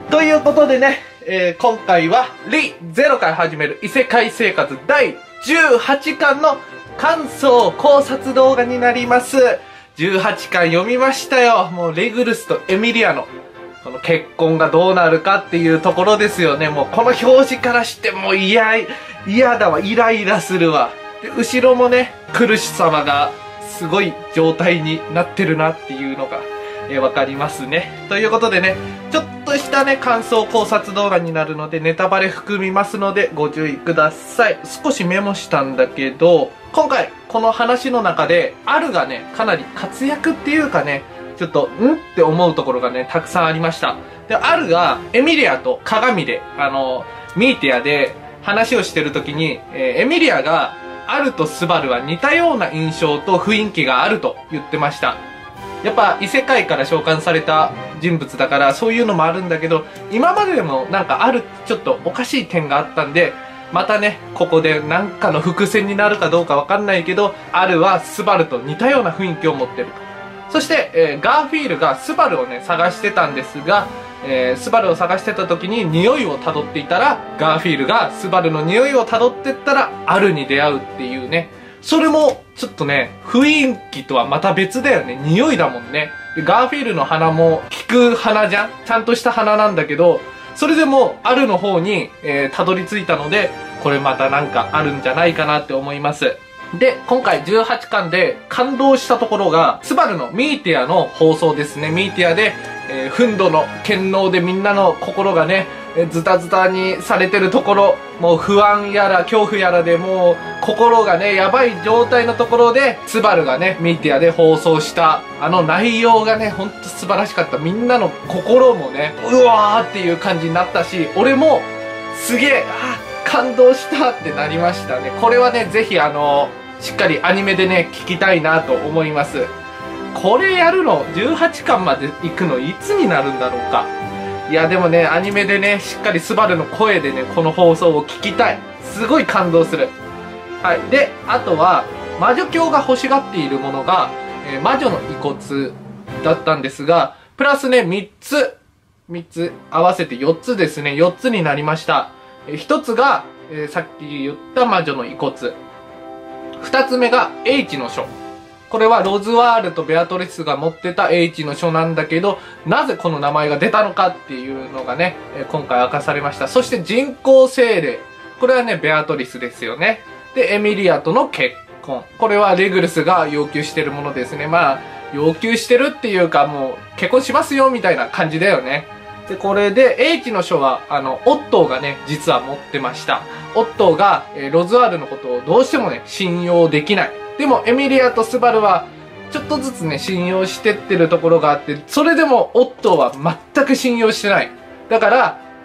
ということでね、今回はリゼロから始める異世界生活第18巻の感想考察動画になります。18巻読みましたよ。もうレグルスとエミリアのこの結婚がどうなるかっていうところですよね。もうこの表示からしても嫌だわ、イライラするわ。で後ろもね、苦し様がすごい状態になってるなっていうのがわかりますね。ということでね、ちょっとしたね、感想考察動画になるので、ネタバレ含みますので、ご注意ください。少しメモしたんだけど、今回、この話の中で、アルがね、かなり活躍っていうかね、ちょっと、って思うところがね、たくさんありました。で、アルが、エミリアと鏡で、ミーティアで話をしてるときに、エミリアが、アルとスバルは似たような印象と雰囲気があると言ってました。やっぱ異世界から召喚された人物だからそういうのもあるんだけど、今まででもなんかあるちょっとおかしい点があったんで、またねここでなんかの伏線になるかどうかわかんないけど、アルはスバルと似たような雰囲気を持ってると。そして、ガーフィールがスバルをね探してたんですが、スバルを探してた時に匂いをたどっていたら、ガーフィールがスバルの匂いをたどってったらアルに出会うっていうね。それもちょっとね、雰囲気とはまた別だよね。匂いだもんね。でガーフィールの花も効く花じゃん。ちゃんとした花なんだけど、それでもアルの方に、たどり着いたので、これまたなんかあるんじゃないかなって思います。で、今回18巻で感動したところが、スバルのミーティアの放送ですね。ミーティアで、憤怒の権能でみんなの心がね、ズタズタにされてるところ、もう不安やら恐怖やらでもう心がね、やばい状態のところで、スバルがね、ミーティアで放送したあの内容がね、ほんと素晴らしかった。みんなの心もね、うわーっていう感じになったし、俺もすげえ、感動したってなりましたね。これはね、ぜひしっかりアニメでね、聞きたいなと思います。これやるの、18巻まで行くのいつになるんだろうか。いや、でもね、アニメでね、しっかりスバルの声でね、この放送を聞きたい。すごい感動する。はい。で、あとは、魔女教が欲しがっているものが、魔女の遺骨だったんですが、プラスね、3つ、合わせて4つですね、4つになりました。1つが、さっき言った魔女の遺骨。2つ目が H の書。これはロズワールとベアトリスが持ってた H の書なんだけど、なぜこの名前が出たのかっていうのがね、今回明かされました。そして人工精霊。これはね、ベアトリスですよね。で、エミリアとの結婚。これはレグルスが要求してるものですね。まあ、要求してるっていうかもう結婚しますよみたいな感じだよね。で、これで H の書は、オットーがね、実は持ってました。オットーが、ロズワールのことをどうしてもね、信用できない。でも、エミリアとスバルは、ちょっとずつね、信用してってるところがあって、それでも、オットーは全く信用してない。だから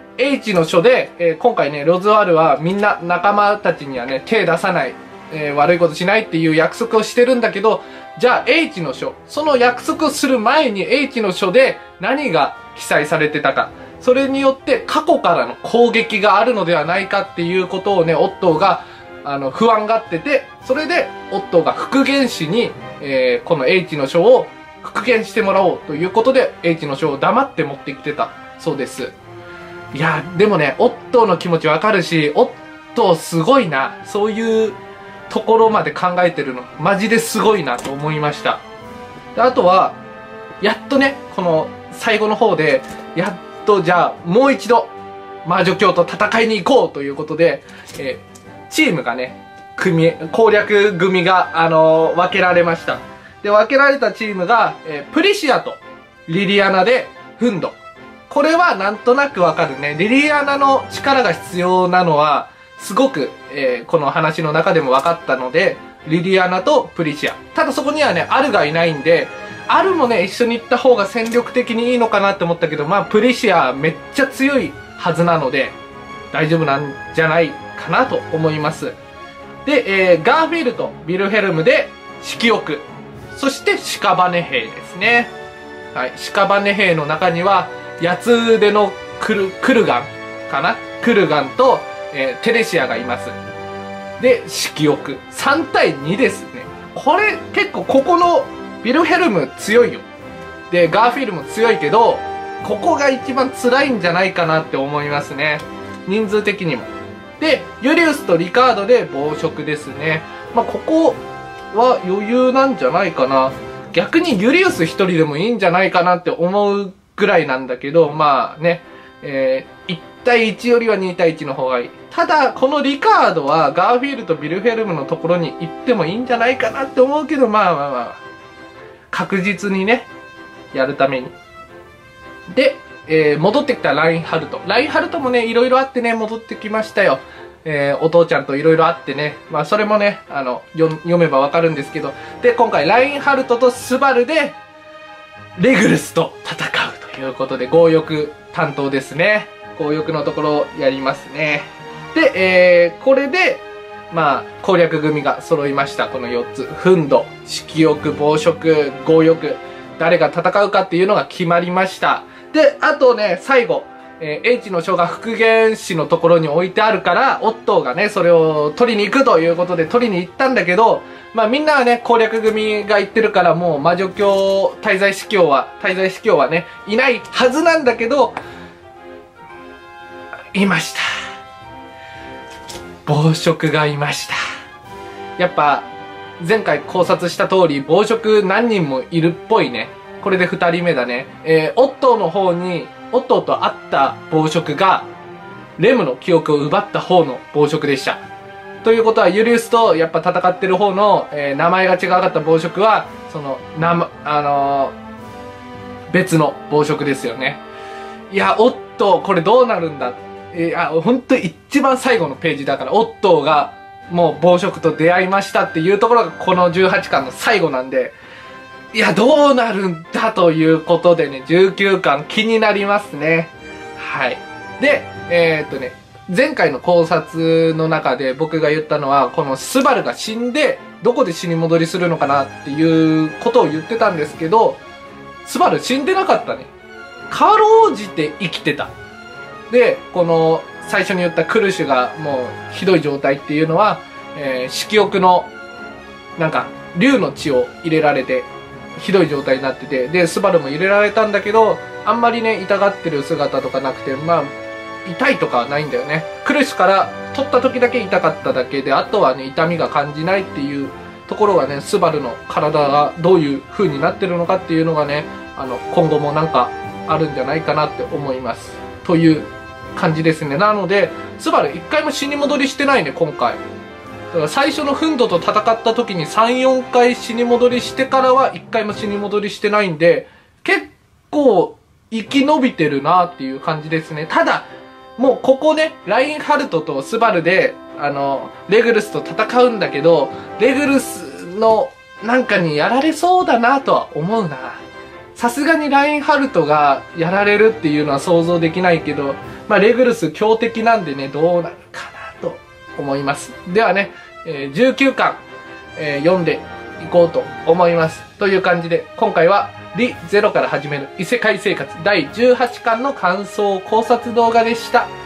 、H の書で、今回ね、ロズワールはみんな仲間たちにはね、手出さない、悪いことしないっていう約束をしてるんだけど、じゃあ H の書、その約束をする前に H の書で何が記載されてたか。それによって過去からの攻撃があるのではないかっていうことをね、オットーが、不安がってて、それで、オットーが復元師に、この H の書を復元してもらおうということで、H の書を黙って持ってきてたそうです。いや、でもね、オットーの気持ちわかるし、オットーすごいな。そういうところまで考えてるの、マジですごいなと思いました。で、あとは、やっとね、この最後の方で、やっとじゃあ、もう一度、魔女教と戦いに行こうということで、チームがね、攻略組が、分けられました。で、分けられたチームが、プリシアとリリアナで憤怒。これはなんとなくわかるね。リリアナの力が必要なのは、すごく、この話の中でも分かったので、リリアナとプリシア。ただそこにはね、アルがいないんで、アルもね、一緒に行った方が戦力的にいいのかなって思ったけど、まあ、プリシアめっちゃ強いはずなので、大丈夫なんじゃないかなと思います。で、ガーフィールとビルヘルムで色欲。そして屍兵ですね。はい。屍兵の中には、八つ腕のクルガンかな、クルガンと、テレシアがいます。で、色欲。3対2ですね。これ、結構ここのビルヘルム強いよ。で、ガーフィールも強いけど、 ここが一番辛いんじゃないかなって思いますね。人数的にも。で、ユリウスとリカードで暴食ですね。まあ、ここは余裕なんじゃないかな。逆にユリウス一人でもいいんじゃないかなって思うぐらいなんだけど、まあね、1対1よりは2対1の方がいい。ただ、このリカードはガーフィールとビルフェルムのところに行ってもいいんじゃないかなって思うけど、まあまあまあ、確実にね、やるために。で、戻ってきたラインハルト。ラインハルトもね、いろいろあってね、戻ってきましたよ。お父ちゃんといろいろあってね。まあ、それもね、読めばわかるんですけど。で、今回、ラインハルトとスバルで、レグルスと戦うということで、強欲担当ですね。強欲のところをやりますね。で、これで、まあ、攻略組が揃いました。この4つ。憤怒、色欲、暴食、強欲。誰が戦うかっていうのが決まりました。で、あとね、最後、H の書が復元師のところに置いてあるから、オットーがね、それを取りに行くということで取りに行ったんだけど、まあみんなはね、攻略組が言ってるから、もう魔女教、滞在司教はね、いないはずなんだけど、いました。暴食がいました。やっぱ、前回考察した通り、暴食何人もいるっぽいね。これで2人目だね。オットーの方に、オットーと会った暴食が、レムの記憶を奪った方の暴食でした。ということは、ユリウスとやっぱ戦ってる方の、名前が違かった暴食は、その、別の暴食ですよね。いや、オットー、これどうなるんだ。ほんと一番最後のページだから、オットーが、もう暴食と出会いましたっていうところがこの18巻の最後なんで、いや、どうなるんだということでね、19巻気になりますね。はい。で、前回の考察の中で僕が言ったのは、このスバルが死んで、どこで死に戻りするのかなっていうことを言ってたんですけど、スバル死んでなかったね。かろうじて生きてた。で、この、最初に言ったクルシュがもうひどい状態っていうのは、色欲の、なんか、竜の血を入れられて、ひどい状態になってて、で、スバルも入れられたんだけど、あんまりね、痛がってる姿とかなくて、まあ、痛いとかはないんだよね。クルシュから取った時だけ痛かっただけで、あとはね、痛みが感じないっていうところがね、スバルの体がどういう風になってるのかっていうのがね、今後もなんかあるんじゃないかなって思います。という感じですね。なので、スバル一回も死に戻りしてないね、今回。だから最初のフンドと戦った時に3、4回死に戻りしてからは一回も死に戻りしてないんで、結構生き延びてるなっていう感じですね。ただ、もうここね、ラインハルトとスバルで、レグルスと戦うんだけど、レグルスのなんかにやられそうだなとは思うな。さすがにラインハルトがやられるっていうのは想像できないけど、まあレグルス強敵なんでね、どうなるかなと思います。ではね、19巻、読んでいこうと思います。という感じで、今回はリゼロから始める異世界生活第18巻の感想考察動画でした。